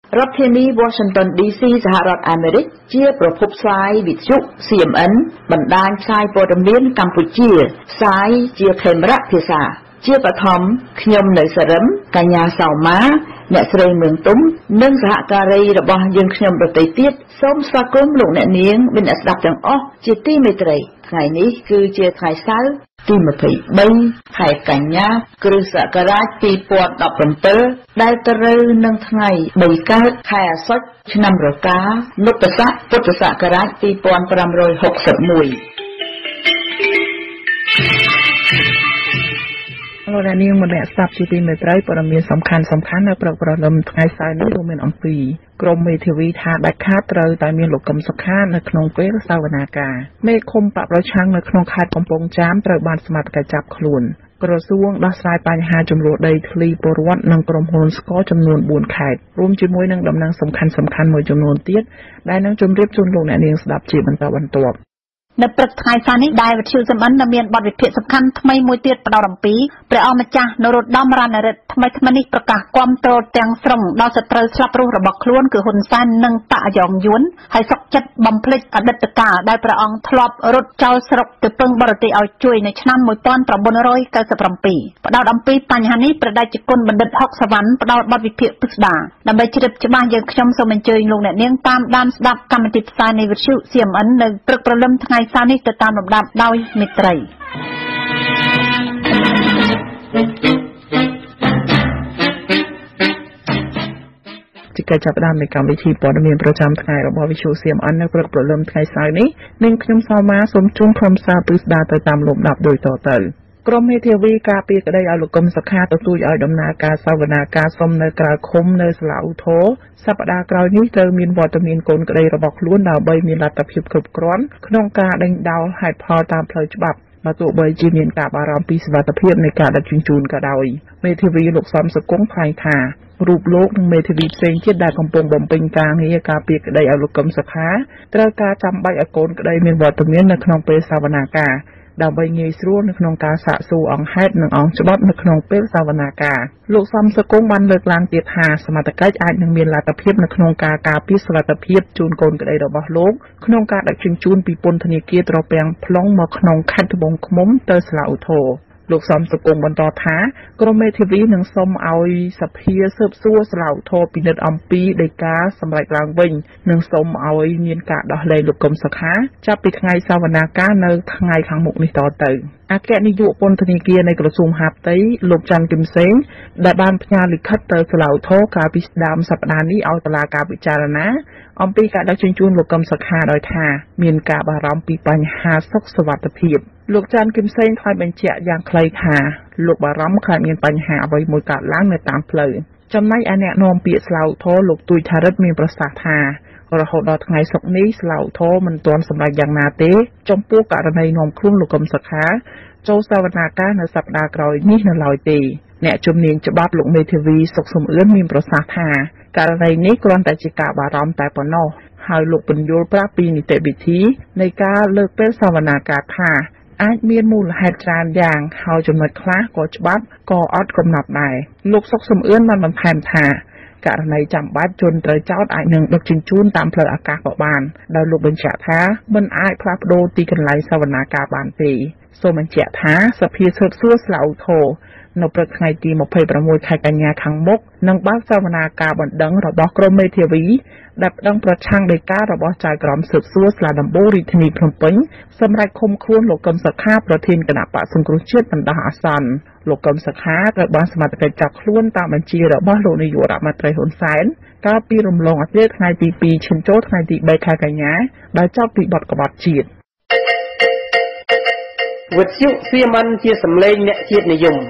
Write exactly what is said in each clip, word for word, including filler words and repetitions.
រដ្ឋធានី Washington ឌី ซี សហរដ្ឋអាមេរិកជាប្រភពផ្សាយវិទ្យុ ซี เอ็ม เอ็น បណ្ដាញផ្សាយព័ត៌មានកម្ពុជាផ្សាយជាខេមរៈភាសាជាបឋមខ្ញុំនៅសរិមកញ្ញាសោមាអ្នកស្រីមឿងទុំនិងសហការីរបស់យើងខ្ញុំដទៃទៀតសូមស្វាគមន៍លោកអ្នកនាងមានអ្នកស្ដាប់ទាំងអស់ជាទីមេត្រីថ្ងៃនេះគឺជាថ្ងៃសៅរ៍ទីម្ភៃបីខែកញ្ញាគ្រិស្តសករាជពីរពាន់ដប់ប្រាំដែលត្រូវនឹងថ្ងៃបីកើតខែអាសត់ឆ្នាំរកានុត្តស័កពុទ្ធសករាជពីរពាន់ប្រាំរយហកសិបមួយលោកអ្នកនាងម្នាក់ស្ដាប់ជាទីមេត្រីព័ត៌មានសំខាន់សំខាន់នៅព្រឹកព្រលឹមថ្ងៃសៅរ៍នេះរួមមានអំពីក្រមមេធាវីថាដាច់ខាតត្រូវតែមានលោកកឹមសុខានៅក្នុងពេលសវនាការមេឃុំបកប្រឆាំងនៅក្នុងខេត្តកំពង់ចាមត្រូវបានសមត្ថកិច្ចចាប់ខ្លួនក្រសួងដោះស្រាយបញ្ហាចំនួនដីធ្លីពលរដ្ឋនិងក្រុមហ៊ុនស្ករចំនួនបួនខេត្តរួមជាមួយនឹងដំណឹងសំខាន់សំខាន់មួយចំនួនទៀតដែលនឹងជម្រាបជូនលោកអ្នកនាងស្ដាប់ជាបន្តបន្ទាប់នៅព្រឹកថ្ងៃសៅរ៍នេះដែលវិទ្យុសំអិនមានបទវិភាគសំខាន់ថ្មីមួយទៀតផ្ដោតអំពីព្រះអង្គម្ចាស់នរោត្តមរណរដ្ឋថ្មីថ្មីនេះប្រកាសគាំទ្រទាំងស្រុងដល់សត្រូវស្លាប់រស់របស់ខ្លួនគឺហ៊ុនសែននិងបកយ៉ងយួនហើយសុកចិត្តបំភ្លេចអតីតកាលដែលព្រះអង្គធ្លាប់រត់ចោលស្រុកទៅពឹងបរទេសឲ្យជួយនៅឆ្នាំmột nghìn chín trăm chín mươi bảyផ្ដោតអំពីបញ្ហានេះព្រះតេជគុណបណ្ឌិតហុកសវណ្ណផ្ដោតបទវិភាគពិស្ដារដើម្បីជ្រាបច្បាស់យើងខ្ញុំសូមអញ្ជើញលោកអ្នកនាងតាមដានស្ដាប់កម្មវិធីផ្សាយនៃវិទ្យុ ซี เอ็ม เอ็น នៅព្រឹកព្រលឹមថ្ងៃសៅរ៍នេះទៅតាមលំដាប់ដោយមិត្តរីជាការចាប់ផ្ដើមនៃកម្មវិធីព័ត៌មានប្រចាំថ្ងៃរបស់វិទ្យុ ซี เอ็ม เอ็น នៅព្រឹកព្រលឹមថ្ងៃសៅរ៍នេះនឹងខ្ញុំសោមាសូមជូនក្រុមសារពិស្ដារទៅតាមលំដាប់ដូចតទៅក្រុមមេធាវីការពារក្តីឲ្យលោកកឹមសុខាទទូចឲ្យដំណើរការសវនាការសុំនៅក្រៅឃុំនៅសាលាឧទ្ធរសប្តាហ៍ក្រោយនេះត្រូវមានវត្តមានកូនក្តីរបស់ខ្លួនដើម្បីមានលទ្ធភាពគ្រប់គ្រាន់ក្នុងការដេញដោលហេតុផលតាមផ្លូវច្បាប់បើទោះបីជាមានការបារម្ភពីសុវត្ថិភាពនៃការដឹកជញ្ជូនក៏ដោយមេធាវីលោកសំសុគង្គថ្លែងថារូបលោកនិងមេធាវីផ្សេងទៀតដែលកំពុងបំពេញការងារការពារក្តីឲ្យលោកកឹមសុខាត្រូវការចាំបាច់ឲ្យកូនក្តីមានវត្តមាននៅក្នុងពេលសវនាការដើម្បីងាយស្រួលនៅក្នុងការសាកសួរអង្គហេតុនិងអង្គច្បាប់នៅក្នុងពេលសវនាការលោកសំសុគង្គបានលើកឡើងទៀតថាសមត្ថកិច្ចអាចនឹងមានលទ្ធភាពនៅក្នុងការការពារសុវត្ថិភាពជូនកូនក្តីរបស់លោកក្នុងការដឹកជញ្ជូនពីពន្ធនាគារត្រពាំង plong មកក្នុងខេត្តត្បូងឃ្មុំទៅសាលាឧទ្ធរលោកសំសុគង្គបន្តថាក្រុមមេធាវីនឹងសុំឲ្យសភាស៊ើបសួរសាលាឧទ្ធរពិនិត្យអំពីដីកាសម្រេចឡើងវិញនិងសុំឲ្យមានការដោះលែងលោកកឹមសុខាចាប់ពីថ្ងៃសវនាការនៅថ្ងៃខាងមុខនេះតទៅអគ្គនាយកពន្ធនាគារនៃក្រសួងមហាផ្ទៃលោកច័ន្ទគឹមសេងដែលបានផ្ញើលិខិតទៅសាលាឧទ្ធរកាលពីដើមសប្តាហ៍នេះឲ្យតុលាការពិចារណាអំពីការដឹកជញ្ជូនលោកកឹមសុខាដោយថាមានការបារម្ភពីបញ្ហាសុខសុវត្ថិភាពលោកច័ន្ទគឹមសេងថ្លែងបញ្ជាក់យ៉ាងខ្លីថាលោកបារម្ភខ្លាចមានបញ្ហាអ្វីមួយកើតឡើងនៅតាមផ្លូវចំណែកឯអ្នកនាំពាក្យសាលាឧទ្ធរលោកទួយថារិទ្ធមានប្រសាសន៍ថារហូតដល់ថ្ងៃសុក្រនេះសាលាឧទ្ធរមិនទាន់សម្រេចយ៉ាងណាទេចំពោះករណីនាំខ្លួនលោកកឹមសុខាចូលសវនាការនៅសប្តាហ៍ក្រោយនេះនៅឡើយទេអ្នកជំនាញច្បាប់លោកមេធាវីសុកសំអឿនមានប្រសាសន៍ថាករណីនេះគ្រាន់តែជាការបារម្ភតែប៉ុណ្ណោះហើយលោកពន្យល់ប្រាប់ពីនីតិវិធីនៃការលើកពេលសវនាការថាអាចមានមូលហេតុច្រើនយ៉ាងហើយចំណុចខ្លះក៏ច្បាប់ក៏អត់កំណត់ដែរលោកសុកសំអឿនបានបន្ថែមថាករណីចាំបាច់ជនត្រូវចោទអាចនឹងដឹកជញ្ជូនតាមផ្លូវអាកាសក៏បានដោយលោកបញ្ជាក់ថាមិនអាចផ្លាស់ប្ដូរទីកន្លែងសវនាការបានទេសូមបញ្ជាក់ថាសភាស៊ើបសួរសាលាឧទ្ធរនៅព្រឹកថ្ងៃទីម្ភៃប្រាំមួយខែកញ្ញាខាងមុខនឹងបើកសវនាការបណ្ដឹងរបស់ក្រុមមេធាវីដែលប្តឹងប្រឆាំងដោយការរបស់ចៅក្រមស៊ើបសួរសាលាដំបូងរាជធានីភ្នំពេញសម្រាប់ឃុំខ្លួនលោកកឹមសុខាប្រធានគណៈបកសង្គ្រោះជាតិបណ្ដោះអាសន្នលោកកឹមសុខាត្រូវបានសមត្ថកិច្ចចាប់ខ្លួនតាមបញ្ជារបស់លោកនាយករដ្ឋមន្ត្រីហ៊ុនសែនកាលពីរំលងអាទិត្យថ្ងៃទីពីរឈានចូលថ្ងៃទីបីខែកញ្ញាដោយចោទពីបទក្បត់ជាតិវិទ្យុ ซี เอ็ม เอ็น ជាសម្លេងអ្នកជាតិនិយម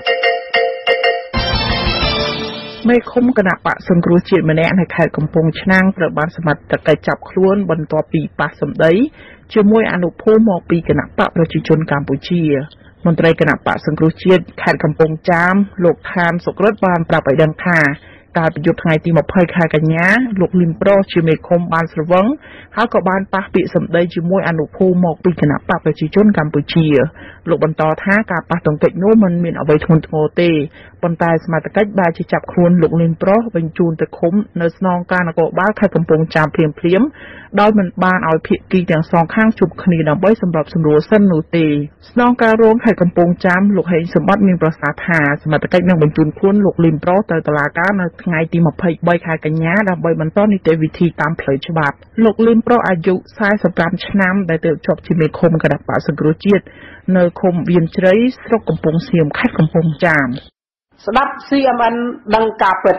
មេឃុំគណៈបកសង្គ្រោះជាតិម្នាក់នៅខេត្តកំពង់ឆ្នាំងត្រូវបានសមត្ថកិច្ចចាប់ខ្លួនបន្ទាប់ពីប៉ះសម្ដីជាមួយអនុភូមិមកពីគណៈបកប្រជាជនកម្ពុជាមន្ត្រីគណៈបកសង្គ្រោះជាតិខេត្តកំពង់ចាមលោកឋានសុក្រិតបានប្រាប់ឲ្យដឹងថាកាលពីយប់ថ្ងៃទីម្ភៃខែកញ្ញាលោកលឹមប្រុសជាមេឃុំបានស្រវឹងហើយក៏បានប៉ះពាក្យសម្ដីជាមួយអនុភូមិមកពីគណៈបកប្រជាជនកម្ពុជាលោកបន្តថាការប៉ះទង្គិចនោះមិនមានអ្វីធ្ងន់ធ្ងរទេប៉ុន្តែសមត្ថកិច្ចបានជាចាប់ខ្លួនលោកលីនប្រុសបញ្ជូនទៅឃុំនៅស្នងការនគរបាលខេត្តកំពង់ចាមភ្លាមភ្លាមដោយមិនបានឲ្យភាគីទាំងសងខាងជួបគ្នាដើម្បីសម្របសម្រួលសិននោះទេស្នងការរងខេត្តកំពង់ចាមលោកហេងសម្បត្តិមានប្រសាសន៍ថាសមត្ថកិច្ចនឹងបញ្ជូនខ្លួនលោកលីនប្រុសទៅតុលាការនៅថ្ងៃទីម្ភៃបីខែកញ្ញាដើម្បីបន្តនីតិវិធីតាមផ្លូវច្បាប់លោកលីនប្រុសអាយុសែសិបប្រាំឆ្នាំដែលទើបជាប់ជាមេឃុំគណៈបក្សសង្គ្រោះជាតិនៅឃុំវៀនជ្រៃស្រុកកំពង់សៀមខេត្តកំពង់ចាមស្ដាប់ ซี เอ็ม เอ็น ដឹងការពិត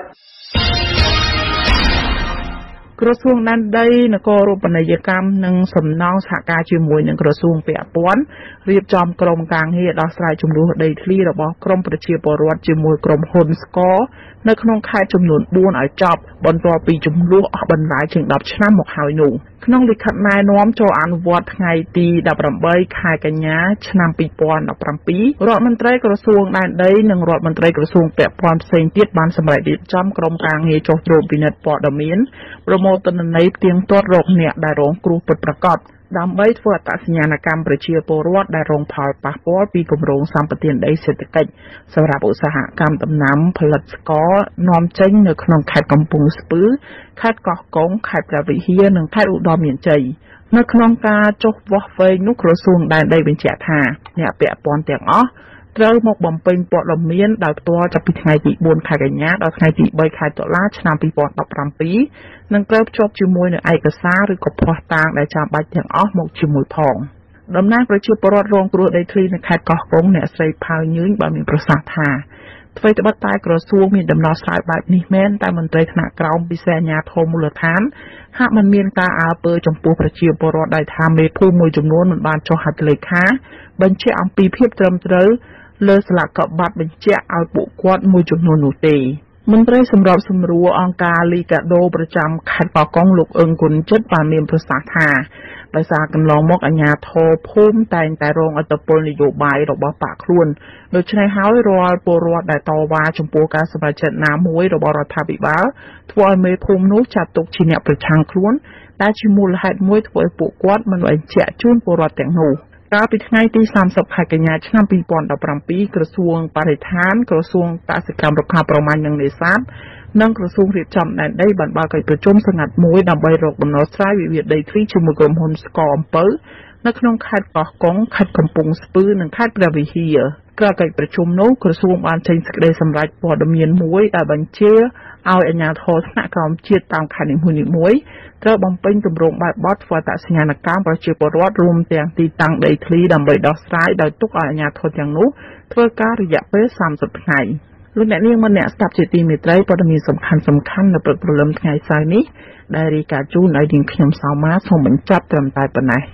ក្រសួងដែនដីនគររូបនីយកម្មនិងសំណង់សហការជាមួយនឹងក្រសួងពាក់ព័ន្ធរៀបចំក្រុមការងារដោះស្រាយជម្លោះដីធ្លីរបស់ក្រមប្រជាពលរដ្ឋជាមួយក្រុមហ៊ុនស្ករនៅក្នុងខេត្តចំនួនបួនឲ្យចប់បន្ទាប់ពីជម្លោះអស់បន្លាយជាងដប់ឆ្នាំមកហើយនោះក្នុងលិខិតណែនាំចូលអនុវត្តថ្ងៃទីដប់ប្រាំបីខែកញ្ញាឆ្នាំពីរពាន់ដប់ប្រាំពីររដ្ឋមន្ត្រីក្រសួងដែនដីនិងរដ្ឋមន្ត្រីក្រសួងពាក់ព័ន្ធផ្សេងទៀតបានសម្រេចរៀបចំក្រុមការងារចុះត្រួតពិនិត្យព័ត៌មានប្រមូលទិន្នន័យផ្ទៀងទាត់រកអ្នកដែលរងគ្រោះពិតប្រាកដដើម្បីធ្វើអត្តសញ្ញាណកម្មប្រជាពលរដ្ឋដែលរងផលប៉ះពាល់ពីគម្រោងសម្បទានដីសេដ្ឋកិច្ចសម្រាប់ឧស្សាហកម្មដំណាំផលិតស្ករនាំចេញនៅក្នុងខេត្តកំពង់ស្ពឺខេត្តកោះកុងខេត្តព្រះវិហារនិងខេត្តឧត្តរមានជ័យនៅក្នុងការចុះវាស់វែងនោះក្រសួងដែនដីបញ្ជាក់ថាអ្នកពាក់ព័ន្ធទាំងអស់ត្រូវមកបំពេញព័ត៌មានដោយផ្ទាល់ចាប់ពីថ្ងៃទីបួនខែកញ្ញាដល់ថ្ងៃទីបីខែតុលាឆ្នាំពីរពាន់ដប់ប្រាំពីរនិងត្រូវភ្ជាប់ជាមួយនឹងឯកសារឬក៏ភស្តុតាងដែលចាំបាច់ទាំងអស់មកជាមួយផងតំណាងប្រជាពលរដ្ឋរងគ្រោះដីធ្លីនៅខេត្តកោះកុងអ្នកស្រីផៅញឿងបានមានប្រសាសន៍ថាអ្វីត្បិតតែក្រសួងមានដំណោះស្រាយបែបនេះមែនតែមន្ត្រីថ្នាក់ក្រោមពិសេសអាជ្ញាធរមូលដ្ឋានហាក់មិនមានការអើពើចំពោះប្រជាពលរដ្ឋដែលថាមេភូមិមួយចំនួនមិនបានចុះហត្ថលេខាបញ្ជាក់អំពីភាពត្រឹមត្រូវលើស្លាកកបាត់បញ្ជាក់ឲ្យពួកគាត់មួយចំនួននោះទេមន្ត្រីសម្របសម្រួលអង្គការលីកាដូប្រចាំខេត្តកោះកុងលោកអឹងគុណចិត្តបានមានប្រសាសន៍ថាដោយសារកន្លងមកអាជ្ញាធរភូមិតែងតែរងឥទ្ធិពលនយោបាយរបស់បកខ្លួនដូច្នេះហើយរាល់ពលរដ្ឋដែលតវ៉ាចំពោះការសម្រេចចិត្តណាមួយរបស់រដ្ឋាភិបាលធ្វើឲ្យមេភូមិនោះចាត់ទុកជាអ្នកប្រឆាំងខ្លួនដែលជាមូលហេតុមួយធ្វើឲ្យពួកគាត់មិនបញ្ជាក់ជូនពលរដ្ឋទាំងនោះកាលពីថ្ងៃទីសាមសិបខែកញ្ញាឆ្នាំពីរពាន់ដប់ប្រាំពីរក្រសួងបរិស្ថានក្រសួងកសិកម្មរុក្ខាប្រមាញ់និងនេសាទនិងក្រសួងរៀបចំដែនដីបានបើកកិច្ចប្រជុំសម្ងាត់មួយដើម្បីរកដំណោះស្រាយវិវាទដីធ្លីជាមួយក្រុមហ៊ុនស្ករអំពៅនៅក្នុងខេត្តកោះកុងខេត្តកំពង់ស្ពឺនិងខេត្តព្រះវិហារក្រៅកិច្ចប្រជុំនោះក្រសួងបានចេញសេចក្តីសម្រេចព័ត៌មានមួយដែលបញ្ជាឲ្យអាជ្ញាធរថ្នាក់ក្រោមជាតិតាមខេត្តនីមួយៗត្រូវបំពេញទម្រង់បែបបទធ្វើអត្តសញ្ញាណកម្មប្រជាពលរដ្ឋរួមទាំងទីតាំងដីធ្លីដើម្បីដោះស្រាយដោយទុកឲ្យអាជ្ញាធរទាំងនោះធ្វើការរយៈពេលសាមសិបថ្ងៃលោកអ្នកនាងមិនអ្នកស្ដាប់ជាទីមេត្រីព័ត៌មានសំខាន់សំខាន់នៅព្រឹកព្រលឹមថ្ងៃសៅរ៍នេះដែលរាយការណ៍ជូនដោយនាងខ្ញុំសៅម៉ាសូមបញ្ចប់ត្រឹមតែប៉ុណ្ណេះ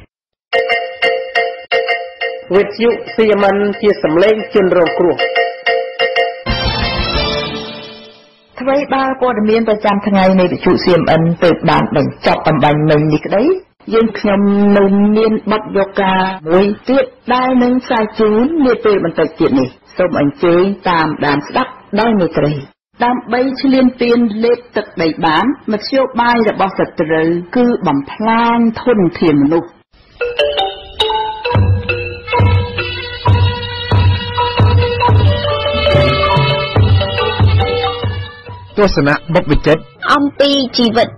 វិទ្យុ ซี เอ็ม เอ็น ជាសម្លេងជនរងគ្រោះអ្វីបើព័ត៌មានប្រចាំថ្ងៃនៃវិទ្យុ ซี เอ็ม เอ็น ទើបបានបញ្ចប់អំបញ្ញមិញនេះក្តីយើងខ្ញុំនៅមានបទយកការមួយទៀតដែលនឹងផ្សាយជូននាពេលបន្តិចទៀតនេះសូមអញ្ជើញតាមដានស្ដាប់ដោយមេត្រីដើម្បីឈ្លានពានលេបទឹកដីបានមធ្យោបាយរបស់សត្រូវគឺបំផ្លាញធនធានមនុស្សទស្សនៈបុព្វជិតអំពីជីវិត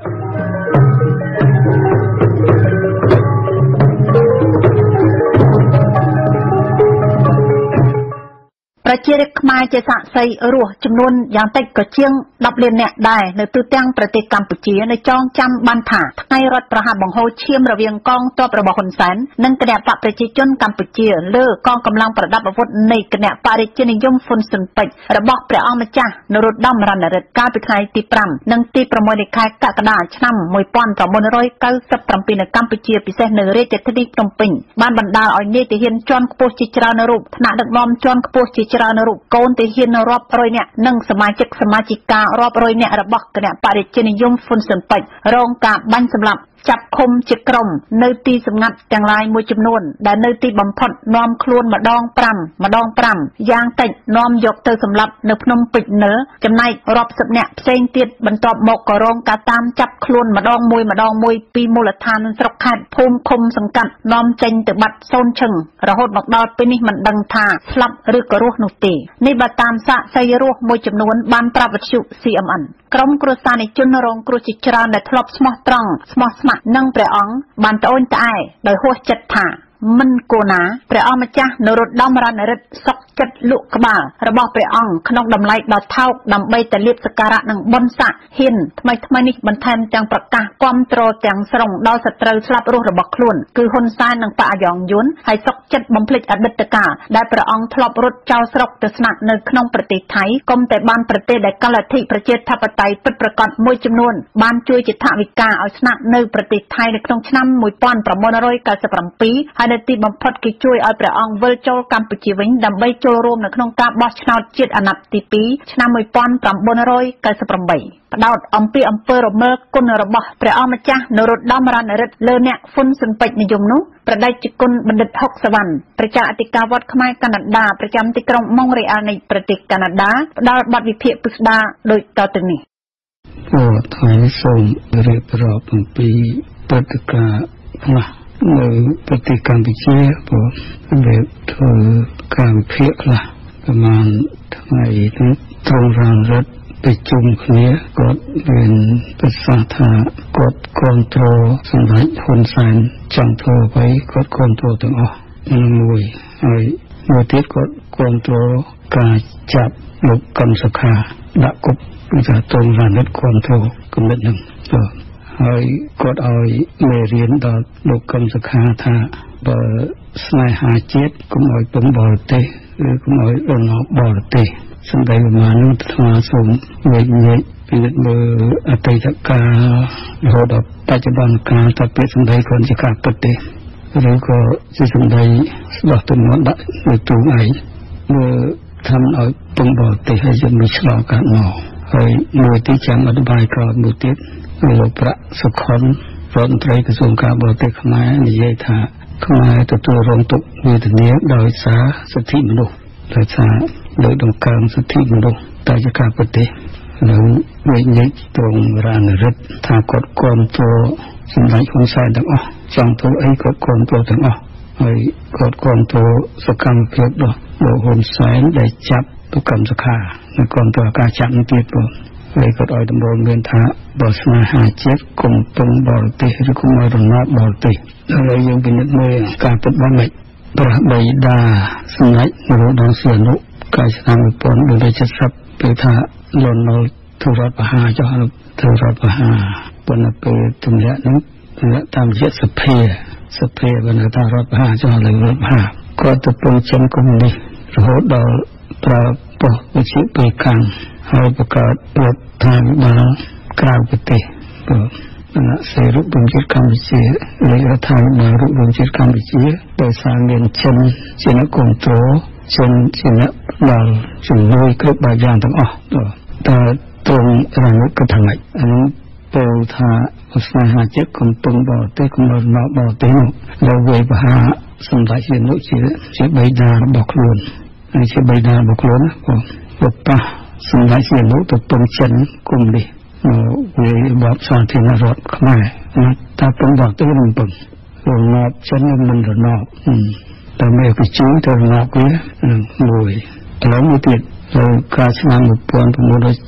ប្រជារាស្ត្រខ្មែរជាសាក្សីរស់ចំនួនយ៉ាងតិចក៏ជាងដប់លាននាក់ដែរនៅទូទាំងប្រទេសកម្ពុជានៅចងចាំបានថាថ្ងៃរដ្ឋប្រហារបង្ហូរឈាមរវាងកងទ័ពរបស់ហ៊ុនសែននិងគណបកប្រជាជនកម្ពុជាលើកងកម្លាំងប្រដាប់អាវុធនៃគណបករាជានិយមហ៊ុនស៊ុនពេជ្ររបស់ព្រះអង្គម្ចាស់នរោត្តមរណរដ្ឋកាលពីថ្ងៃទីប្រាំនិងទីប្រាំមួយនៃខែកក្កដាឆ្នាំមួយពាន់៩៩៧នៅកម្ពុជាពិសេសនៅរាជធានីភ្នំពេញបានបណ្ដាលឲ្យនាយទាហានជាន់ខ្ពស់ជាច្រើនរូបថ្នាក់ដឹកនាំជាន់ខ្ពស់ជាច្រើនរូបកូនទាហានរាប់រយនាក់និងសមាជិកសមាជិការាប់រយនាក់របស់គណបករាជានិយមហ៊ុនស៊ុនពេជ្ររងការបាញ់សម្លាប់ចាប់ឃុំជាក្រុមនៅទីសម្ងាត់ទាំងឡាយមួយចំនួនដែលនៅទីបំផុតនាំខ្លួនម្ដង5ម្ដង5យ៉ាងតិចនាំយកទៅសម្លាប់នៅភ្នំពេជ្រនិលចំណែករាប់សិបនាក់ផ្សេងទៀតបន្ទាប់មកក៏រងការតាមចាប់ខ្លួនម្ដងមួយម្ដងមួយពីមូលដ្ឋានស្រុកខេត្តភូមិឃុំសង្កាត់នាំចេញទៅបាត់សូនឈឹងរហូតមកដល់ពេលនេះមិនដឹងថាស្លាប់ឬក៏រស់នោះទេនេះបើតាមសាកសីរស់មួយចំនួនបានប្រាប់វិទ្យុ ซี เอ็ม เอ็น ក្រុមគ្រួសារនៃជនរងគ្រោះជាច្រើនដែលធ្លាប់ស្មោះត្រង់ស្មោះស្ម័គ្រនឹងព្រះអង្គបានត្អូញត្អែដោយហួសចិត្តថាមិនគួរណាព្រះអង្គម្ចាស់នរោត្តមរណរដ្ឋសុខចិត្តលក់ក្បាលរបស់ព្រះអង្គក្នុងតម្លៃដ៏ថោកដើម្បីតែលៀបសក្ការៈនិងបុណ្យស័ក្តិហ៊ានថ្មីថ្មីនេះបន្ថែមទាំងប្រកាសគាំទ្រទាំងស្រុងដល់សត្រូវស្លាប់រស់របស់ខ្លួនគឺហ៊ុនសែននិងបកអាយ៉ងយុនហើយសុខចិត្តបំភ្លេចអតីតកាលដែលព្រះអង្គធ្លាប់រត់ចោលស្រុកទៅស្នាក់នៅក្នុងប្រទេសថៃកុំតែបានប្រទេសដែលកលទ្ធិប្រជាធិបតេយ្យពិតប្រាកដមួយចំនួនបានជួយជាថវិកាឲ្យស្នាក់នៅប្រទេសថៃនៅក្នុងឆ្នាំmột nghìn chín trăm chín mươi bảyហើយនៅទីបំផុតគេជួយឲ្យព្រះអង្គវិលចូលកម្ពុជាវិញដើម្បីចូលរួមនៅក្នុងការបោះឆ្នោតជាតិអាណត្តិទីពីរឆ្នាំmột nghìn chín trăm chín mươi támផ្ដោតអំពីអំពើរមើលគុណរបស់ព្រះអង្គម្ចាស់នរោត្តមរណរដ្ឋលើអ្នកហ៊ុនស៊ិនពេជ្រនិយមនោះប្រដេជគុណបណ្ឌិតហុកសវណ្ណប្រជាអធិការវត្តខ្មែរកាណាដាប្រចាំទីក្រុងម៉ុងរ៉េអាល់នៃប្រទេសកាណាដាផ្ដល់បទវិភាគពិស្ដារដូចតទៅនេះអូថ្ងៃនេះសូមរៀបរាប់អំពីព្រឹត្តិការណ៍ខ្លះនៅប្រទេសកម្ពុជាព្រោះវាធ្វើការវិភាគខ្លះប្រហែលថ្ងៃនេះត្រង់រាងរដ្ឋប្រជុំគ្នាគាត់មានប្រសាសន៍ថាគាត់គ្រប់គ្រងសម្ដេចហ៊ុនសែនចង់ធ្វើអ្វីគាត់គ្រប់គ្រងទាំងអស់មួយហើយមួយទៀតគាត់គ្រប់គ្រងការចាប់លោកកឹមសុខាដាក់គុកគឺថាត្រង់រាងរដ្ឋគ្រប់គ្រងគំនិតហ្នឹងហើយគាត់ឲ្យមេរៀនដល់លោកកឹមសុខាថាបើស្នេហាជាតិកុំឲ្យពំបរទេសឬកុំឲ្យរំលោភបរទេសសម្ដីប្រមាណនោះថ្មសូមវិញ្ញាណពិនិត្យមើលអតីតកាលរហូតដល់បច្ចុប្បន្នកាលតើពាក្យសម្ដីគាត់ជាការពិតទេឬក៏ជាសម្ដីស្ដោះទំនាស់ដាក់នៅទូឯងមើលធ្វើឲ្យពំបរទេសហើយយើងមិនឆ្លងកាត់មកហើយមួយទីចាំអធិប្បាយក្រោយមួយទៀតលោកប្រាក់សុខុនរដ្ឋមន្ត្រីក្រសួងការបរទេសខ្មែរនិយាយថាខ្មែរទទួលរងទុក្ខវេទនាដោយសារសិទ្ធិមនុស្សដោយសារលើកតម្កើងសិទ្ធិមនុស្សតែជាការប្រទេសនៅវិញ្ញាណត្រង់រានរិទ្ធថាគាត់គ្រប់គ្រងសម្ដេចហ៊ុនសែនទាំងអស់ចង់ធ្វើអីគាត់គ្រប់គ្រងទាំងអស់ហើយគាត់គ្រប់គ្រងសកម្មភាពរបស់លោកហ៊ុនសែនដែលចាប់លោកកឹមសុខានិងគ្រប់គ្រងការចាប់នេះទៀតព្រោះហើយគាត់ឲ្យតម្រូវមានថាបើស្នេហាជាតិគុំពឹងបរទេសឬគុំឲ្យរំលោភបរទេសហើយយើងពិនិត្យមើលការពិតបំពេញព្រះបិតាសម្ដេចនរោត្តមសីហនុកាលឆ្នាំmột nghìn bốn trăm七十ពេលថាលន់នៅធ្វើរដ្ឋប្រហារចុះធ្វើរដ្ឋប្រហារប៉ុន្តែពេលទម្លាក់នោះទម្លាក់តាមរយៈសភាសភាបណ្ដារដ្ឋប្រហារចុះលើរដ្ឋប្រហារគាត់ទៅពងចិនកុំនេះរហូតដល់ប្រើប៉ុស្តិ៍វិទ្យុពេលខាងហើយបង្កើតរដ្ឋាភិបាលក្រៅប្រទេសព្រោះគណៈសេរីរំជាតិកម្ពុជារាជរដ្ឋាភិបាលរំជាតិកម្ពុជាដោយសារមានចិនជាអ្នកគ្រប់គ្រងចិនជាអ្នកដល់ជំនួយគ្រប់បែបយ៉ាងទាំងអស់តែត្រង់រាងកថាម៉េចអានោះពោលថាស្នេហាជាតិកំពុងបរទេសកំពុងមកបរទេសនោះដល់វេបហាសម្ដេចជានោះជាជាបិតារបស់ខ្លួនហើយជាបិតារបស់ខ្លួនព្រោះប៉ះសម្ដេចជានោះទៅពងចិនគុំនេះវាបបសាធារណរដ្ឋខ្មែរតែពងបរទេសមិនពងរំលោភចិនមិនរំលោភតែមេកជួយទៅរំលោភវាមួយឥឡូវមួយទៀតនៅកាលឆ្នាំmột nghìn chín trăm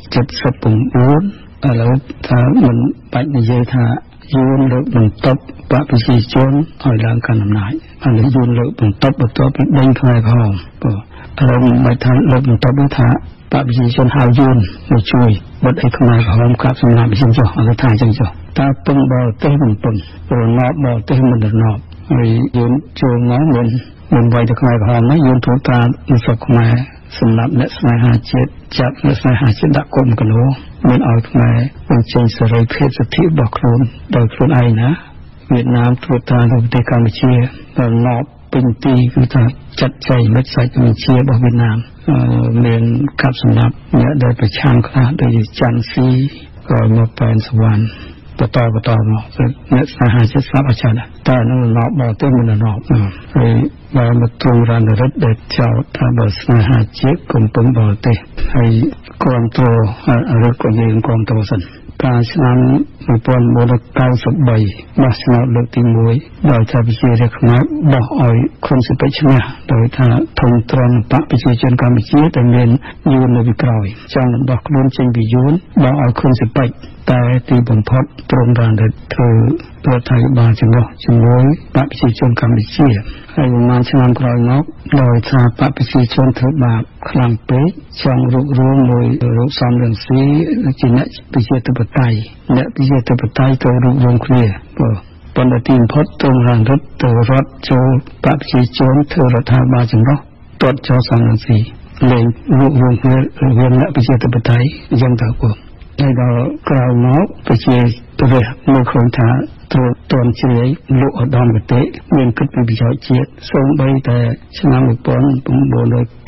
bảy mươi chínឥឡូវថាមិនបាច់និយាយថាយួនលើកបន្ទប់បកប្រជាជនឲ្យឡើងកាន់អំណាចអានេះយួនលើកបន្ទប់បន្ទាប់ពីដេញខ្មែរក្រហមព្រោះឥឡូវមិនថាលើកបន្ទប់នេះថាបកប្រជាជនហៅយួនមកជួយបិទឲ្យខ្មែរក្រហមកាប់សម្លាប់ប្រជាជនចុះឲ្យថាអញ្ចឹងចុះតើពឹងបរទេសមិនពឹងព្រោះណបបរទេសមិនរណបហើយយួនចូលមកមិនមិនវាយទៅខ្មែរក្រហមណាយួនធ្វើការនៅស្រុកខ្មែរសម្រាប់អ្នកស្នេហាជាតិចាប់អ្នកស្នេហាជាតិដាក់គុំកណោមានឲ្យខ្មែរបញ្ចេញសេរីភាពសិទ្ធិរបស់ខ្លួនដោយខ្លួនឯងណាវៀតណាមធ្វើតាមប្រទេសកម្ពុជាដល់ណបពេញទីគឺថាចាត់ចែងមិត្តសាច់កម្ពុជារបស់វៀតណាមមានកាប់សម្រាប់អ្នកដែលប្រឆាំងខ្លះដូចជាច័ន្ទស៊ីក៏មកប៉ែនសវណ្ណបន្តបន្តមកអ្នកស្នេហាជាតិស្លាប់អស់ច្រើនតែនឹងណប់មកទៅមិនណប់ហើយបើមកទ្រង់រណរិទ្ធដែលចោទថាបើស្នេហាជាតិកំពុងបរទេសហើយគ្រប់គ្រងឬក៏យើងគ្រប់គ្រងសិនការឆ្នាំmột nghìn bốn trăm chín mươi baបោះឆ្នោតលើកទីមួយដោយថាប្រជារាស្ត្រខ្មែរបោះឲ្យខុនសិបិឈ្នះដោយថាធំត្រង់បកប្រជាជនកម្ពុជាតែមានយួននៅពីក្រោយចង់បោះខ្លួនចេញពីយួនបោះឲ្យខុនសិបិតែទីបំផុតទ្រង់បានធ្វើរដ្ឋាភិបាលជំនួសជាមួយបកប្រជាជនកម្ពុជាហើយប្រហែលឆ្នាំក្រោយមកដោយថាបកប្រជាជនធ្វើបាបខ្លាំងពេកចង់រួបរวมមួយរូបសំរងស៊ីជាអ្នកប្រជាធិបតេយ្យអ្នកប្រជាធិបតេយ្យទៅរួបរวมគ្នាបើប៉ុន្តែទីបំផុតទ្រង់បានរត់ទៅរត់ចូលបកប្រជាជនធ្វើរដ្ឋាភិបាលជំនួសទាត់ចោលសំរងស៊ីលែងរួបរวมគ្នារឿងអ្នកប្រជាធិបតេយ្យយ៉ាងទៅពួកហើយដល់ក្រោយមកប្រជាប្រទេសមកឃើញថាទ្រង់តន់ជ្រាយលោកឧត្តមគតិមានគិតពីប្រយោជន៍ជាតិសូម្បីតែឆ្នាំmột nghìn chín trăm chín mươi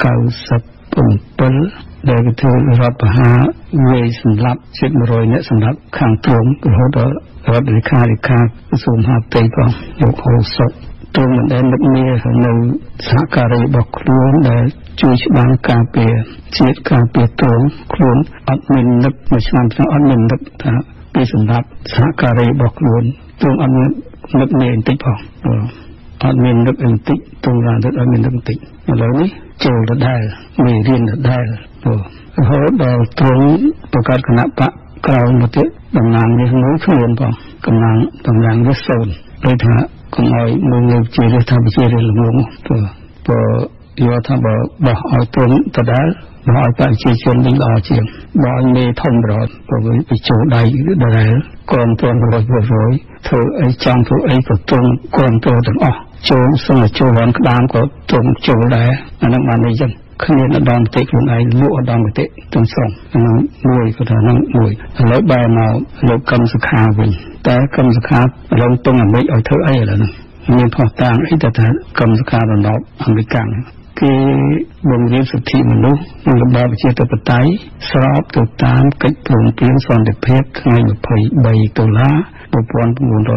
bảyដែលគេធ្វើរដ្ឋប្រហារវាយសម្លាប់ជិតmột trămនាក់សម្រាប់ខាងទ្រង់រហូតដល់រដ្ឋលេខាធិការក្រសួងមហាផ្ទៃផងលោកហូសុតទ្រង់មិនដែលនឹកមាននៅសហការីរបស់ខ្លួនដែលជួយច្បាំងការពារជាតិការពារទ្រង់ខ្លួនអត់មាននឹកមួយឆ្នាំទៅអត់មាននឹកថាពីសម្រាប់សហការីរបស់ខ្លួនទ្រង់អត់មាននឹកមានបន្តិចផងអត់មាននឹកបន្តិចទ្រង់បានទៅអត់មាននឹកបន្តិចឥឡូវនេះចូលទៅដែរមេរៀនទៅដែរព្រោះរហូតដល់ទ្រង់បង្កើតគណៈបកក្រោយមកទៀតតំណាងនេះមួយខ្លួនផងកំណាងតំណាងវាសូនដោយថាកុំឲ្យមើលលើជារាជថាជារាជល្ងងព្រោះព្រោះយកថាបើបោះឲ្យទ្រង់ទៅដែរបោះឲ្យប្រជាជនវិញល្អជាងបោះឲ្យមេធំរត់ព្រោះវាទៅចូលដៃដែរក្រុមទ្រង់រត់រត់ធ្វើអីចង់ធ្វើអីក៏ទ្រង់ក្រុមទ្រង់ទាំងអស់ចូលសឹងចូលរនក្តាមក៏ទ្រង់ចូលដែរអានឹងបានអីចឹងគ្នាឧត្តមគតិខ្លួនឯងលោកឧត្តមគតិទាំងស្រុងហ្នឹងមួយក៏ថាហ្នឹងមួយឥឡូវបែរមកលោកកឹមសុខាវិញតែកឹមសុខាឡងតុងអាមេរិកឲ្យធ្វើអីឥឡូវហ្នឹងមានផុសតាងអីទៅថាកឹមសុខារណបអាមេរិកគេបង្រៀនសិទ្ធិមនុស្សនិងរបបប្រជាធិបតេយ្យស្របទៅតាមកិច្ចព្រមព្រៀងសន្តិភាពថ្ងៃยี่สิบสามតុលាmột nghìn chín trăm chín mươi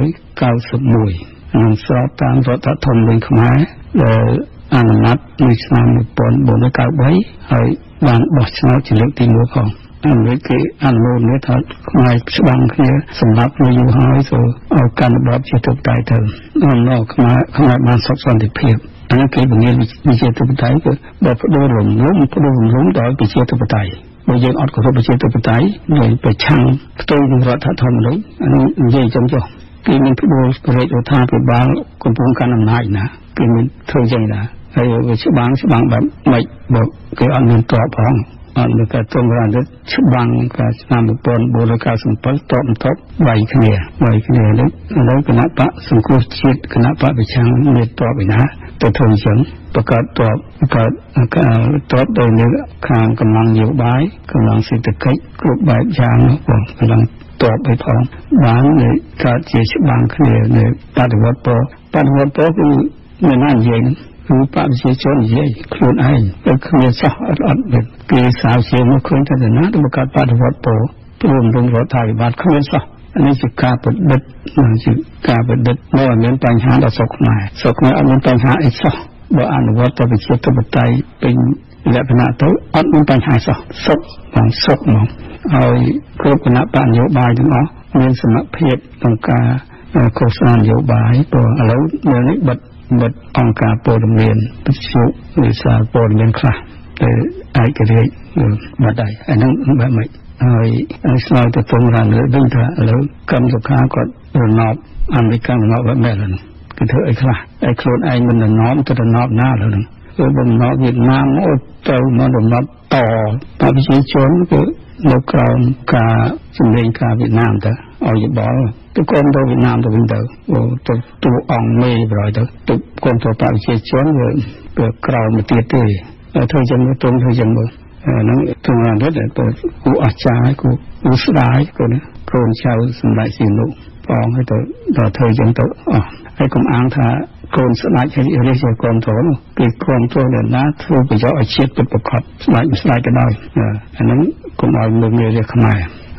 mộtនិងស្របតាមរដ្ឋធម្មនុញ្ញខ្មែរដែលអនុម័តនៅឆ្នាំmột nghìn bốn trăm chín mươi baហើយបានបោះឆ្នោតជាលើកទីមួយផងអាមេរិកគេអនុមោទនាថាខ្មែរច្បាំងគ្នាសម្រាប់យូរហើយទៅឲ្យកាន់របបប្រជាធិបតេយ្យទៅអំណរខ្មែរខ្មែរបានសុខសន្តិភាពអានេះគេបង្រៀនប្រជាធិបតេយ្យគឺបើបដូរលំលំបដូរលំលំដល់ប្រជាធិបតេយ្យបើយើងអត់គោរពប្រជាធិបតេយ្យយើងប្រឆាំងផ្ទុយនឹងរដ្ឋធម្មនុញ្ញអានេះនិយាយចឹងចុះគេមានបដូរប្រជារដ្ឋាភិបាលកំពុងកាន់អំណាចណាគេមានធ្វើចឹងណាហើយវាច្បាំងច្បាំងបែបម៉េចបើគេអត់មានតបផងអត់មានការទ្រង់រានទៅច្បាំងកាលឆ្នាំmột nghìn bốn trăm chín mươi bảyតបតបវាយគ្នាវាយគ្នានេះឥឡូវគណៈបកសង្គ្រោះជាតិគណៈបកប្រឆាំងមានតបឯណាទៅធ្វើអញ្ចឹងបង្កើតតបបង្កើតតបដោយនៅខាងកម្លាំងនយោបាយកម្លាំងសេដ្ឋកិច្ចគ្រប់បែបយ៉ាងបងកម្លាំងតបឲ្យផងបាននៃកើតជាច្បាំងគ្នានៅបដិវត្តពបដិវត្តពគឺមិនណានិយាយគឺបព្វជិជននិយាយខ្លួនឯងទៅគ្មានសោះអត់អត់គេសាវជាមកឃើញថាណាទៅបង្កើតបដិវត្តពព្រមនឹងរដ្ឋាភិបាលគ្មានសោះនេះជាការប្រឌិតជាការប្រឌិតនៅអត់មានបញ្ហាដល់ស្រុកខ្មែរស្រុកខ្មែរអត់មានបញ្ហាអីសោះបើអនុវត្តទៅប្រជាធិបតេយ្យពេញលក្ខណៈទៅអត់មានបញ្ហាសោះសុខបងសុខមកហើយគ្រប់គណៈបកនយោបាយទាំងអស់មានសមត្ថភាពក្នុងការកសាងនយោបាយព្រោះឥឡូវនៅនេះបិទបិទអង្គការព័ត៌មានវិទ្យុវិសាព័ត៌មានខ្លះតែឯករាជ្យបាត់ហើយអានឹងបែបម៉េចហើយឆ្លើយទៅត្រង់rằngវិញថាឥឡូវកម្មសុខាគាត់រណបអាមេរិករណបបែបម៉េចហ្នឹងគឺធ្វើអីខ្លះឯខ្លួនឯងមិនរណបទៅរណបណាឥឡូវហ្នឹងគឺបំណងវៀតណាមអូទៅមករណបតបព្វជិជនគឺនៅក្រោមការជំរុញការវៀតណាមទៅឲ្យយោបល់ទៅគ្រប់ទៅវៀតណាមទៅវិញទៅទៅទូអង្គមេប្រយទៅទៅគ្រប់ទៅបព្វជិជនវាក្រោមមកទៀតទេធ្វើចឹងទៅធ្វើចឹងមើលហ្នឹងទៅរត់ទៅគូអស្ចារ្យគូគូស្ដាយគូនេះកូនចៅសម្ដេចសៀមលោកបងឲ្យទៅដល់ធ្វើចឹងទៅអស់ហើយកុំអាងថាកូនស្ដេចហើយរាជកូនត្រង់គេក្រុមចូលដល់ណាធ្វើប្រយោជន៍ឲ្យជាតិពិតប្រាកដស្ដេចមិនស្ដេចក៏ដោយអាហ្នឹងកុំឲ្យមើលងាយរាជខ្មែរហ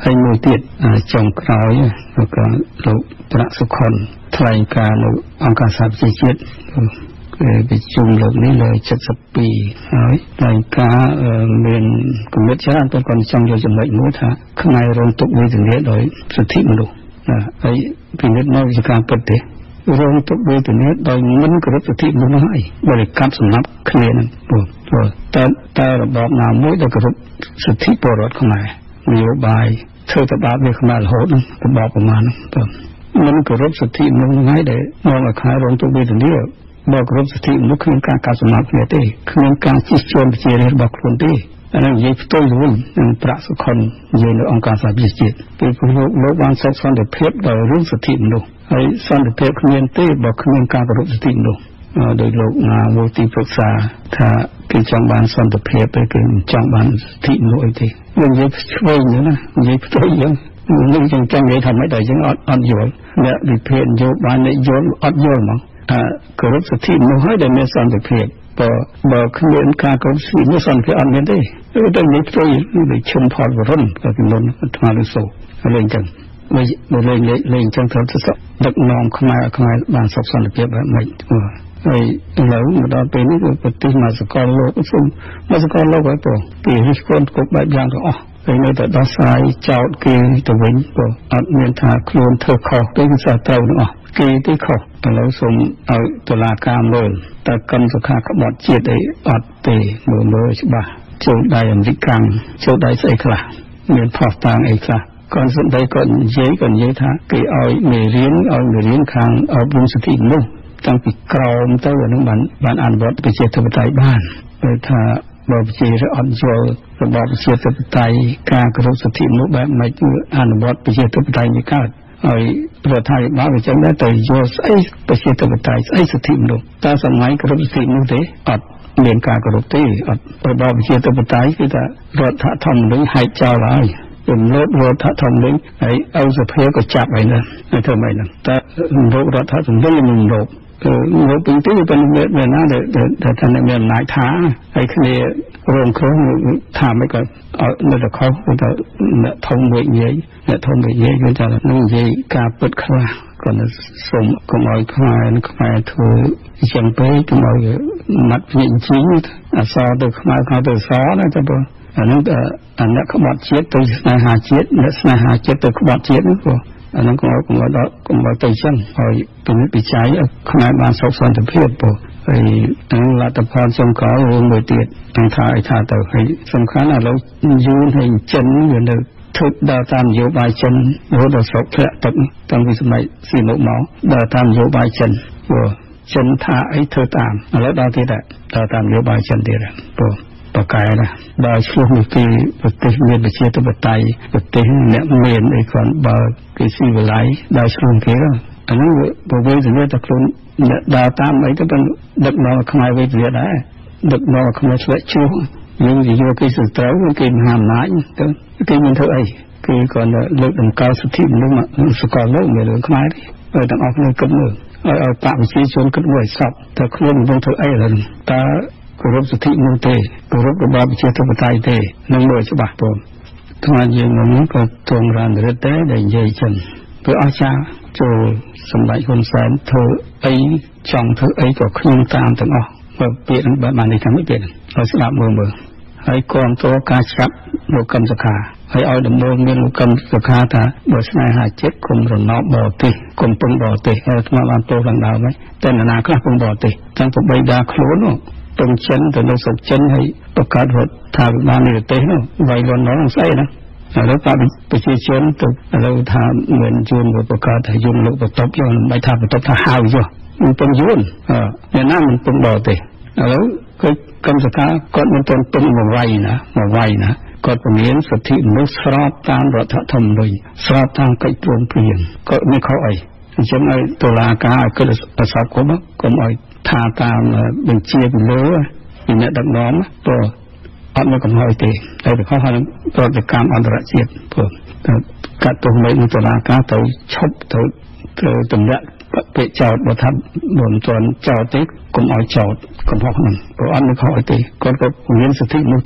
ហើយមួយទៀតចុងក្រោយក៏លោកប្រាក់សុខុនថ្លែងការណ៍នៅអង្គការសហប្រជាជាតិប្រជុំលោកនេះលើเจ็ดสิบปีហើយថ្លែងការណ៍មានគំនិតច្រើនតែគាត់ចង់យកចំណុចមួយថាខ្មែររងទុក្ខវេទនាដោយសិទ្ធិមនុស្សហើយពិនិត្យមកវិជាការពិតទេរងទុក្ខវេទនាដោយមិនគោរពសិទ្ធិមនុស្សហើយបរិកាប់សម្រាប់គ្នានឹងព្រោះតែតែរបបណាមួយដែលគោរពសិទ្ធិពលរដ្ឋខ្មែរនយោបាយធ្វើទៅបាបវាខ្មែររហូតនឹងរបបប្រមាណហ្នឹងមិនគោរពសិទ្ធិមនុស្សហើយដែលនាំឲ្យខ្មែររងទុក្ខវេទនាបើគោរពសិទ្ធិមនុស្សគ្មានការកាត់សម្លាប់គ្នាទេគ្មានការជិះជាន់ប្រជារាស្ត្ររបស់ខ្លួនទេអានេះនិយាយផ្ទុយវិញនឹងប្រាក់សុខុននិយាយនៅអង្គការសហប្រជាជាតិពេលព្រោះលោកបានសកសន្តិភាពដោយរឿងសិទ្ធិមនុស្សហើយសន្តិភាពគ្មានទេបើគ្មានការគោរពសិទ្ធិមនុស្សដោយលោកណាមួយទីប្រឹក្សាថាគេចង់បានសន្តិភាពទេគេចង់បានសិទ្ធិមនុស្សអីទេនិយាយឆ្វេងណានិយាយផ្ទុយយ៉ាងនឹងចឹងចឹងនិយាយថាមិនតែយើងអត់អត់យល់អ្នកវិភាគយោបានអ្នកយល់អត់យល់ហ្មងថាគោរពសិទ្ធិមនុស្សហើយដែលមានសន្តិភាពបើបើគ្មានការគោរពសិទ្ធិមនុស្សសន្តិភាពអត់មានទេគឺតែនិយាយផ្ទុយវាឈុំផលវរុនក៏ពីមុនអាត្មាលើសូលេងចឹងលេងលេងលេងចឹងត្រូវទៅដឹកនាំខ្មែរខ្មែរបានសុខសន្តិភាពបែបម៉េចហើយឥឡូវមកដល់ពេលនេះគឺប្រទេសមកសកលលោកសុំមកសកលលោកហើយព្រោះគេរិះគន់គ្រប់បែបយ៉ាងទាំងអស់ហើយនៅតែដោះស្រាយចោតគេទៅវិញព្រោះអត់មានថាខ្លួនធ្វើខុសទេគឺថាត្រូវទាំងអស់គេទេខុសឥឡូវសូមឲ្យតុលាការមើលតើកម្មសុខាក្បត់ជាតិអីអត់ទេមើលមើលច្បាស់ចូលដៃអាមេរិកកាំងចូលដៃស្អីខ្លះមានផុសតាងអីខ្លះគាត់សំដីគាត់និយាយគាត់និយាយថាគេឲ្យមេរៀនឲ្យមេរៀនខាងអប់រំសិទ្ធិមនុស្សតាំងពីក្រោមទៅអានឹងបានបានអនុវត្តប្រជាធិបតេយ្យបានគឺថាបើប្រជារដ្ឋអត់យល់របបប្រជាធិបតេយ្យការគោរពសិទ្ធិមនុស្សបែបម៉េចគឺអនុវត្តប្រជាធិបតេយ្យនេះកើតហើយរដ្ឋាភិបាលវាចឹងដែរតែយល់ស្អីប្រជាធិបតេយ្យស្អីសិទ្ធិមនុស្សតើសម័យគោរពសិទ្ធិមនុស្សទេអត់មានការគោរពទេអត់របបប្រជាធិបតេយ្យគឺថារដ្ឋធម្មនុញ្ញហែកចោលហើយជំនួបរដ្ឋធម្មនុញ្ញហើយអសភាក៏ចាប់ហើយណាធ្វើម៉េចហ្នឹងតែរដ្ឋធម្មនុញ្ញមិនរកគឺមកពីទីប៉ុន្តែមានណាដែលដែលថាមានអំណាចថាហើយគ្នារងគ្រោះថាមិនក៏នៅតែខុសទៅអ្នកធំមួយនិយាយអ្នកធំមួយនិយាយគឺថានឹងនិយាយការពិតខ្លះគាត់សូមកុំឲ្យខ្មែរខ្មែរធ្វើចឹងពេកកុំឲ្យមាត់ភ្នែកជីងអសរទៅខ្មែរខោទៅសណាតែបើអានោះអាអ្នកក្បត់ជាតិទៅស្នេហាជាតិអ្នកស្នេហាជាតិទៅក្បត់ជាតិហ្នឹងព្រោះអានឹងក៏កុំដល់កុំទៅចឹងហើយពិនិត្យវិจัยខ្មែរបានសុខសន្តិភាពព្រោះហើយនឹងលទ្ធផលចុងក្រោយរឿងមួយទៀតថាឲ្យថាទៅហើយសំខាន់ឥឡូវយូរហើយចិនវានៅធ្វើដល់តាមនយោបាយចិនរហូតដល់ស្រុកធ្លាក់ទឹកតាំងពីសម័យស៊ីនុកមកដល់តាមនយោបាយចិនព្រោះចិនថាអីធ្វើតាមឥឡូវដល់ទៀតដល់តាមនយោបាយចិនទៀតព្រោះបកកែណាបើឆ្លោះនេះគឺប្រទេសមានប្រជាធិបតេយ្យប្រទេសអ្នកមានអីគាត់បើគេស៊ីវិល័យដល់ឆ្លោះគេអានោះបើវេទនាតែខ្លួនដើរតាមអីទៅដឹកនាំខ្មែរវេទនាដែរដឹកនាំខ្មែរឆ្លាក់ជួយើងនិយាយគេសត្រូវគេមហាអំណាចទៅគេមិនធ្វើអីគឺគាត់លើកតម្កល់សិទ្ធិមនុស្សសកលលោកមានរឿងខ្មែរទេហើយទាំងអស់គ្នាគិតមើលឲ្យឲ្យបកវិជាជនគិតមើលឲ្យសពតែខ្លួនមិនធ្វើអីឡើយតើគោរពសិទ្ធិមនុស្សទេគោរពរបបប្រជាធិបតេយ្យទេនឹងមើលច្បាស់ផងថ្មយើងនឹងក៏ទ្រង់រានរិទ្ធដែរដែលនិយាយចឹងព្រោះអស្ចារ្យចូលសម្ដេចហ៊ុនសែនធ្វើអីចង់ធ្វើអីក៏ខ្ញុំតាមទាំងអស់បើពាក្យហ្នឹងបាននេះថាមិនពាក្យហ្នឹងឲ្យស្ដាប់មើលមើលហើយគ្រប់គ្រងការចាប់លោកកឹមសុខាហើយឲ្យដំណើរមានលោកកឹមសុខាថាបើស្នេហាជាតិគុំរណបបរទេសគុំពឹងបរទេសហើយស្មារតីទៅខាងដើមហ្នឹងតែនរណាខ្លះពឹងបរទេសទាំងប្របីដាខ្លួននោះពឹងចិនទៅនៅស្រុកចិនហើយបង្កើតរដ្ឋាភិបាលនៃប្រទេសនោះវាយលន់នោះស្អីណាឥឡូវតាប្រជាជនទៅឥឡូវថាមិនជួនមកបង្កើតថាយន្តលោកបន្ទប់យកមិនថាបន្ទប់ថាហៅយកមិនពឹងយន្តអឺអ្នកណាមិនពឹងបរទេសឥឡូវគឺកម្មសកាគាត់មិនទាន់ពឹងមកវាយណាមកវាយណាគាត់ពមានសិទ្ធិមនុស្សស្របតាមរដ្ឋធម្មនុញ្ញស្របតាមកិច្ចព្រមព្រៀងគាត់មិនខុសអីអញ្ចឹងឲ្យតុលាការឲ្យគិតប្រសពគុំគុំឲ្យថាតាមបញ្ជាពីលើពីអ្នកដឹកនាំព្រោះអត់មានកំហុសទេតែខុសហើយប្រតិកម្មអន្តរជាតិព្រោះកាត់ទោសមិនតុលាការទៅឈប់ទៅទៅតម្លាក់ពាក្យចោទបើថាមិនទាន់ចោទទេកុំឲ្យចោទកំហុសហ្នឹងព្រោះអត់មានខុសទេគាត់ក៏មានសិទ្ធិនោះតែ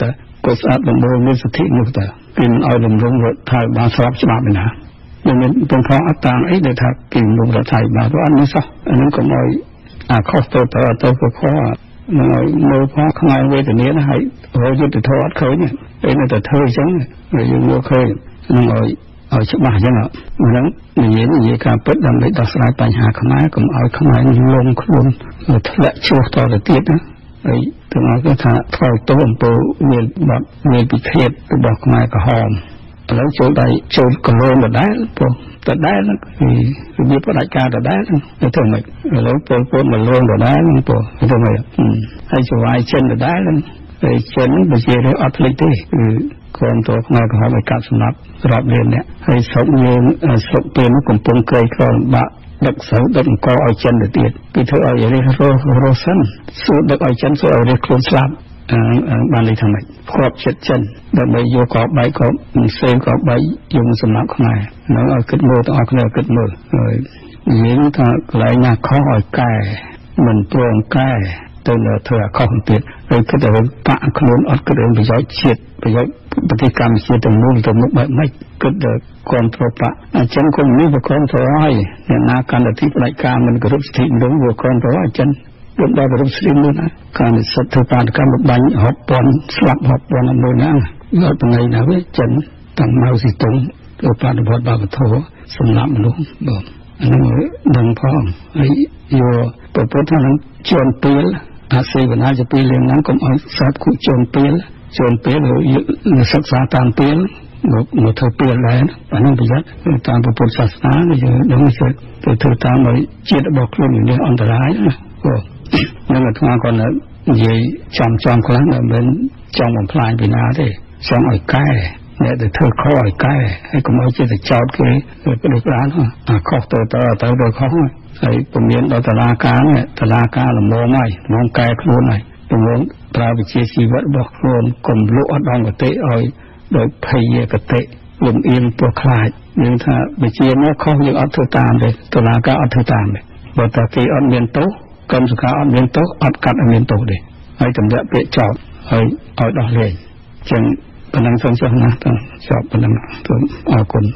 ក៏ស្អាតដំបូងមានសិទ្ធិនោះតើគេមិនឲ្យលំរងរដ្ឋាភិបាលស្របច្បាប់ឯណាមិនមានពងផងអត់តាមអីដែលថាគេលំរដ្ឋាភិបាលអត់មានសោះអានឹងក៏ឲ្យអាខុសទៅទៅទៅក៏ខុសនឹងឲ្យមើលផងខ្មែរវេទនាហើយរយុទ្ធធរអត់ឃើញទេនៅតែធ្វើអញ្ចឹងយើងមើលឃើញនឹងឲ្យឲ្យច្បាស់អញ្ចឹងហ្នឹងនិយាយនិយាយការពិតដើម្បីដោះស្រាយបញ្ហាខ្មែរកុំឲ្យខ្មែរលងខ្លួនធ្លាក់ជួសតទៅទៀតណាហើយទាំងអស់គឺថាថ្លៃទៅអំពើមានបាត់មានពិភេទរបស់ខ្មែរក្រហមឥឡូវចូលដៃចូលកលងដដែលព្រោះដដែលគឺរបៀបផ្ដាច់ការដដែលទៅធ្វើម៉េចឥឡូវពលពលមកលងដដែលហ្នឹងព្រោះធ្វើម៉េចហើយចវាយចិនដដែលហ្នឹងហើយចិនបើជារឿងអត់ភ្លេចទេគឺគ្រប់តខ្មែរក្រហមឲ្យកាត់សម្លាប់រាប់លានអ្នកហើយស្រុកយើងស្រុកពេលនោះកំពុងក្រីក្រលំបាកដឹកស្រូវដឹកអង្គឲ្យចិនទៅទៀតគឺធ្វើឲ្យរះរស់រស់សិនសួរដឹកឲ្យចិនសួរឲ្យរះខ្លួនស្លាប់បានន័យថាម៉េចគ្រាប់ចិត្តចិនដើម្បីយកកោបែកក៏មិនសេក៏បែកយកសម្រាប់ខ្មែរនឹងឲ្យគិតមើលទាំងអស់គ្នាគិតមើលហើយនិយាយថាកន្លែងណាខុសឲ្យកែមិនព្រមកែទៅធ្វើអាខុសទៀតហើយគិតតែបាក់ខ្លួនអត់គិតរឿងប្រយោជន៍ជាតិប្រយោជន៍ប្រទេសកម្ពុជាទាំងមូលទៅមុខបែបម៉េចគិតតែគ្រប់គ្រងបាក់អញ្ចឹងគុំនេះវាគ្រប់គ្រងហើយអ្នកណាកាន់តែទីផ្ដាច់ការមិនគោរពសិទ្ធិមនុស្សវាគ្រប់គ្រងអញ្ចឹងលោកដល់រូបស្រីនោះណាការនិស្សិតធ្វើបាតកម្មបាញ់ហប់ពាន់ស្លាប់ហប់ពាន់មួយណាយកថ្ងៃណាវិញចិនតាំងម៉ៅស៊ីតុងទៅបាតុភូតបាបធរសម្រាប់មនុស្សបងអានោះដឹងផងហើយយកប្រពន្ធហ្នឹងជន់ពេលអាសេវនាជាពេលលៀងហ្នឹងកុំឲ្យសាប់គូជន់ពេលជន់ពេលសិក្សាតាមពេលមកមកធ្វើពេលដែរអានោះប្រយ័ត្នតាមពុទ្ធសាសនាយើងដឹងទៅធ្វើតាមឲ្យជាតិរបស់ខ្លួនមានអន្តរាយណានឹងអាត្មាគាត់និយាយចំចំខ្លះមិនចង់បំផ្លាញពីណាទេចង់ឲ្យកែអ្នកដែលធ្វើខុសឲ្យកែហើយកុំឲ្យចិត្តចោតគេទៅដូចបានអាខុសទៅទៅទៅទៅខុសហើយពមៀនដល់តឡាការនេះតឡាការលំងហើយលំងកែខ្លួនហើយពមៀនប្រើវិជាជីវិតរបស់ខ្លួនកុំលក់អត់ដល់កតិឲ្យដោយភ័យកតិលំអៀងព្រោះខ្លាចយើងថាវិជានោះខុសយើងអត់ធ្វើតាមទេតឡាការអត់ធ្វើតាមទេបើតែគេអត់មានទោសកម្មសខាអត់មានទោសអត់កាត់ឲ្យមានទោសទេហើយតម្រាក់ពាក្យចោទហើយឲ្យដោះលែងចឹងប៉ុណ្ណឹងសូមចុះណាទៅចប់ប៉ុណ្ណឹងសូមអរគុណ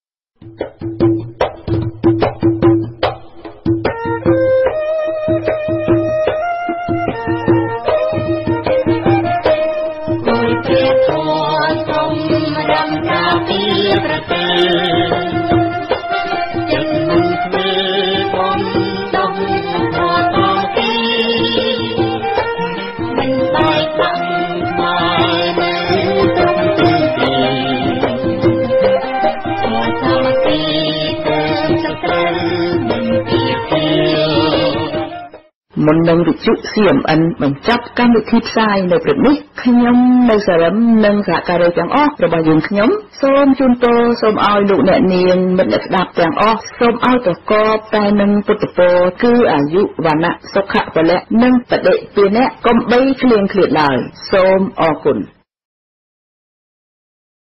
មុននឹងវិទ្យុ C M N បញ្ចប់កម្មវិធីផ្សាយនៅព្រឹកនេះខ្ញុំនៅសារឹមនិងសហការីទាំងអស់របស់យើងខ្ញុំសូមជូនពរសូមឲ្យលោកអ្នកនាងមិត្តអ្នកស្ដាប់ទាំងអស់សូមឲ្យប្រកបតែនឹងពុទ្ធពរគឺអាយុវណ្ណៈសុខៈពលៈនិងបដិពានៈកុំបីឃ្លៀងឃ្លាតឡើយសូមអរគុណ